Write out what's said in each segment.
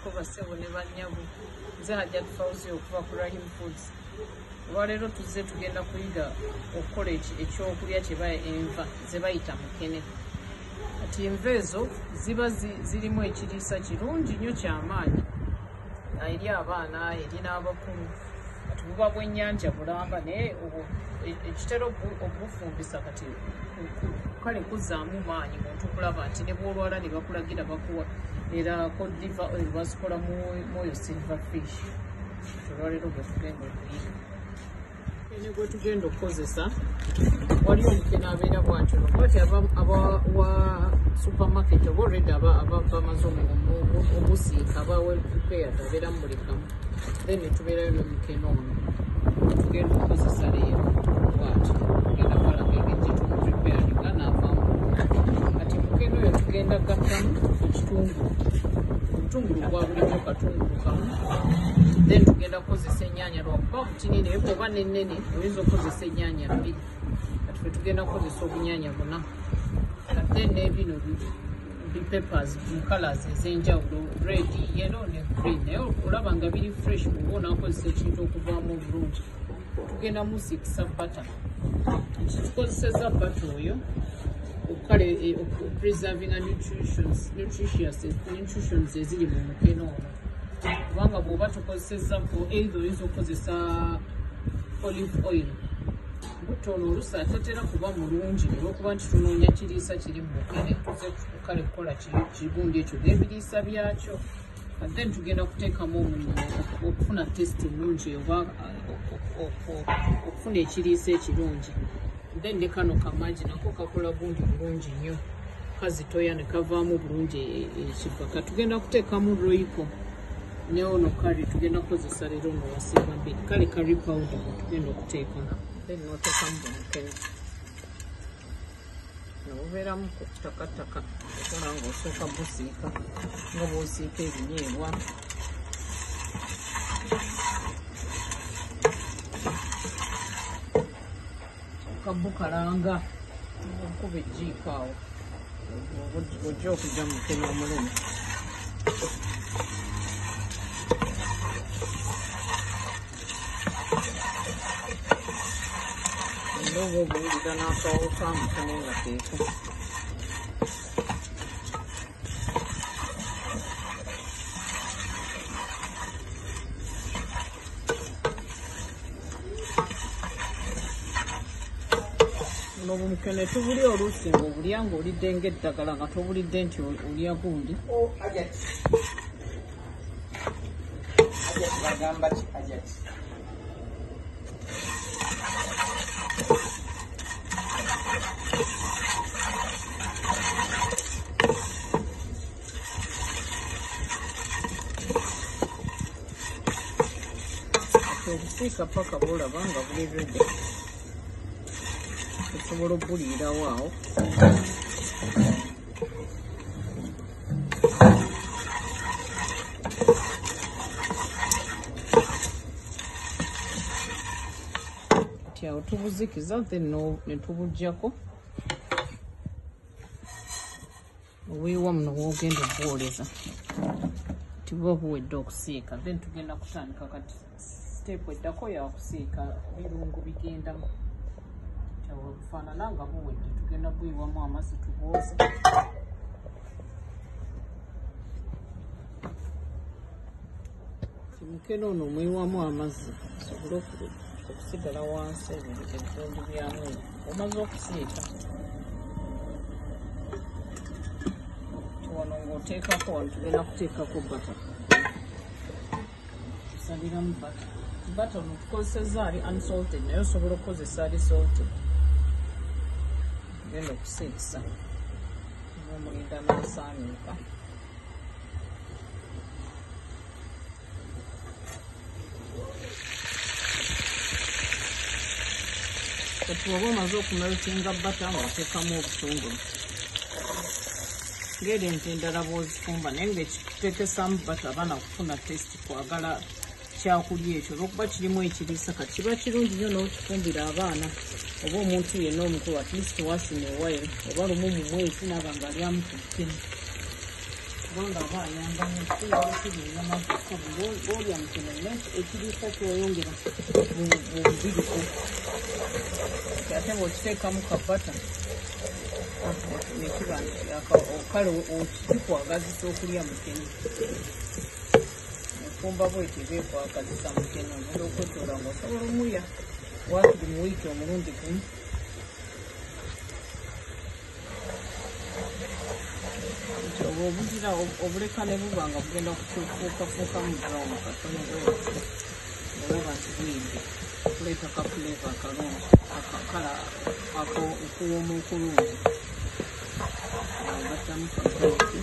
ko basebo ne banyabu nze Hajjat Fauzi okuva ku Rahim Foods. Olwaleero tuzze tugenda kuyiga okukola ekyokulya enva ze bayita mukene. Kati enva ezo ziba zirimu ekiriisa kirungi nnyo ky'amaanyi eri abaana eri n'abakulu. Kati buba bwennyanja bulamba naye ekitera obufumbisa kati kale kuzzaamu maanyi muntu kulaba nti ne bwolwala ne bakulagira bakuwa era cod liver oil bazikola mu silver fish. Olwaleero bwe tugenda okuyiga ene gwe tugenda okukozesa waliwo omukene abeera bwatyo nokati abawa supermarket oba olredi bamaze omusiika aba well prepared abeera mumulikamu then netubeerayo n'omukene ono tugenda okukozesa leero bwatyo tugenda kwalaga engeri gyetupreparing nga naavaamu kati mukene oyo tugenda gattamu ekitungulu obutungulu bwa bulimu katungulu kamu then tugenda kukozesa ennyaanya lwakuba butinini naye bw'oba n'ennene oyinza okukozesa ennyaanya 2 kati fe tugenda kukozesa obunyaanya 4 then n'ebino peppers mu colors ez'enjawulo red yellow ne green naye olaba nga biri fresh bw'oba onaakozesa ekintu okuvaamu obulungi. Tugenda musikisa butter tukozeseza butter oyo okukale preservinga nutritions eziri mu mukene ono kubanga bw'oba tukozeseza either oyinza okukozesa olive oil butto ono oluusi atatera kuba mulungi olw'okuba nti tunoonya kiriisa kiri mu mukene tuze kale kukola kibundi ekyo n'ebiriisa byakyo then tugenda kuteekamu omulimu okufuna testi ennungi oba okufuna ekiriisa ekirungi then ne kano kamagi nako kakola bundi bulungi nnyo kazitoya ne kavaamu bulungi ekivaka. Tugenda kuteekamu royco ne ono kari tugenda kukozesa leero ono wasinga mbiri kale curry powder tugenda okuteekamu then n'oteekamu omukene nobubeeramu kutakataka okola ng'osooka busiika nga bw'osiika ebinyeebwa. Kabukalanga okuba ejjiiko awo ojja okujja mukene omulumi. Era oba obuwulira n'akawo ka mukene nga keeko. Obumukene tubulya oluusi ng'obulya ng'olidde ng'eddagala nga tobulidde nti olya gundi. Bagamba ki Hajjat? Obusiika paka bw'olaba nga buli ready osobola obuliirawo awo. Kati awo tubuzikiza then ne tubuggyako oweewa muno w'ogenda obwoleza tibuba buwedde okusiika then tugenda kutandika kati step eddako yakusiika birungu bigendamu bufaanana nga buwedde tugenda buyiwamu amazzi tubwoze. Mukene ono omwiwamu amazzi asobole okusigala wansi ebivundu byamu omaze okusiika wano ng'oteekako wano tugenda kuteekako bata tusaliramu bata ono tukozeseza ali unsalted naye osobola okukozesa ali salted. Tugenda okusiikisa n'omulinda n'asaaniika. Kati oba omaze okumeltinga bata ng'oteekamu obutungulu ng'eri ente endala bw'ozifumba naye ng'ekiteekesaamu bata abaana kufuna testi kwagala kyakulya ekyo olw'okuba kirimu ekiriisa kati kiba kirungi nnyo n'okifumbira abaana oba omuntu yenna omukulu at least once in a while oba lumu mu mwezi naba nga alyamu ku ttini kubanga aba ayamba mu kukola enyama olya mukene ekiriisa kyoyongera mu bubiriko ate bw'okiteekamu kabata nekiba kale kikwagazisa okulya mukene efumba bwetyo bekwagazisa mukene ogenda okwetoola ng'osobola omulya wakiri mu wiiki omulundi gumu. Obugira obuleka ne buba nga bugenda kufuukafuukamu brown katono bwetyo olaba nti bwidde kuleeta kafuleeva akalungi akakala okuwooma okulungi gattamu kagaliki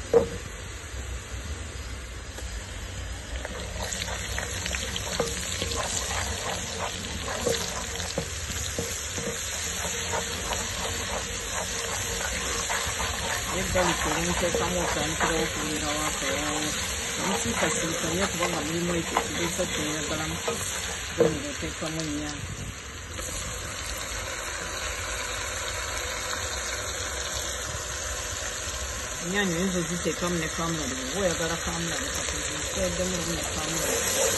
egaliki olumuteekamu otandikirawo okubeera waakawaawo omusiikasiika nnyo kubanga mulimu ekyo ekiriisa kyeyagalamu gomira oteekamu ennyaanya. Ennyaanya oyinza oziteekamu ne kamulali bw'oba oyagala kamulali kateeddemu lumu ne kamulali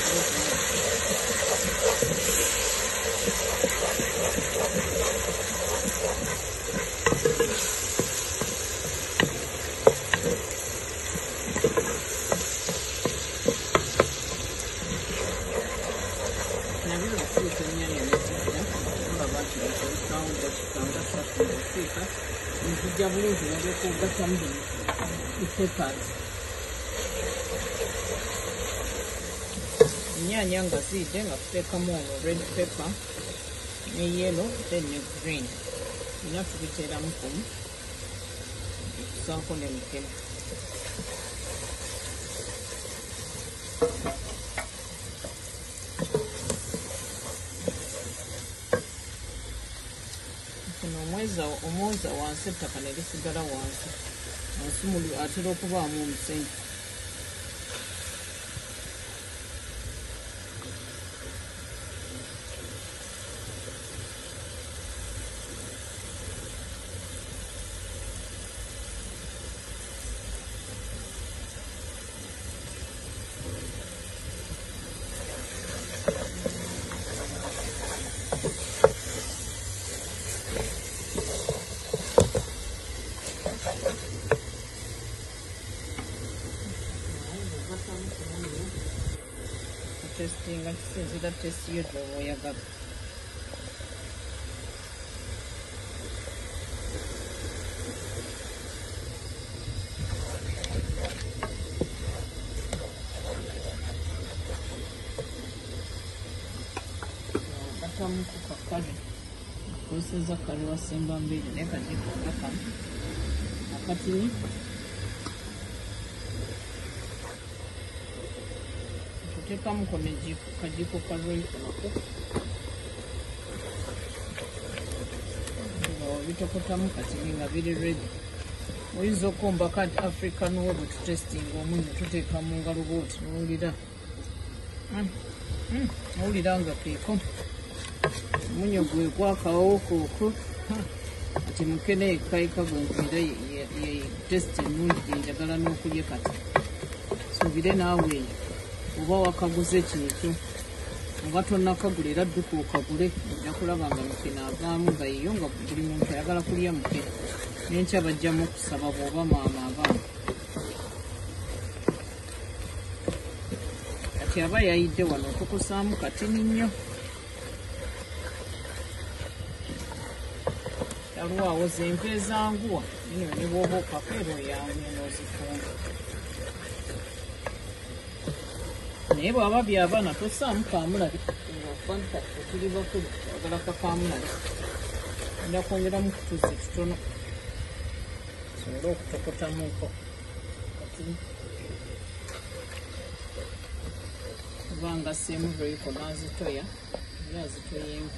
nzijja bulungi nolyoka ogattamu peppers. Ennyaanya nga ziyidde nga tuteekamu ono red pepper ne yellow then ne green nya tubiteeramu kumu tusaako ne mukene. Omwoza wansi ettaka ne lisigala wansi atera okubaamu omusenyu. Testinga kisinzira testi yo gy'oba oyagala. Batamu ku kakale okozeseza kale wasimba mbiri naye kagiiko ngakamu akatini tuteekamu ko kagiiko ka royco nako nga wabitokotamu katini nga biri ready. Oyinza okumba kati african wo bwe tutestinga omunyo tuteeka mu ngalo bwoti nowulira nga keeko omunyo gwe gwakawo kooko ati mukene yekkaika gwe nkuira ye testi ennungi gyenjagala n'okulya kati suubire naawe eyo oba wakaguze kintu oba tonnakagula era dduka okagule ojja kulaba nga mukene avaamu nga yiyo nga buli muntu ayagala kulya mukene n'enkya bajjamu okusaba bw'oba maama abaana kati aba yayidde wano otukusaamu katini nnyo yalwawo zenva ezanguwa nyo ne bw'oba okakeera oyamye n'ozifumba naye bw'aba by'abaana tosaamu kaamulabi ofanta otuli bakulu oyagala kakaamulabi enda kwongeramu kutuzi tutono sobole okutokotamuko katini kubanga seemu royco n'azitoya era azitoya enva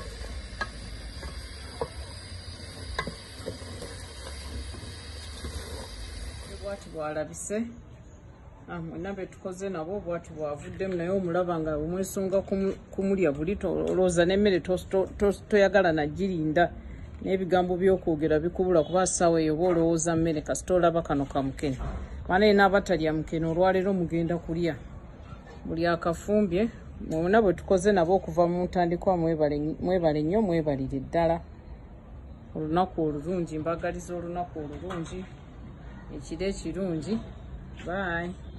bwati bwalabise mwena betukoze nabo bwati bwavuddemu naye omulaba nga omwesunga kumulya buli olowooza n'emmere toyagala nagirinda n'ebigambo by'okwogera bikubula kuba ssaawa eyo oba olowooza mmere kasita olaba kano kamukene Mane n'abatalya mukene olwaleero mugenda kulya buli akafumbye mwona bwe tukoze nabo okuva mu ntandikwa. Mwebale nnyo, mwebalire ddala. Olunaku olulungi, mbagaliza olunaku olulungi, ekiro ekirungi. Bye.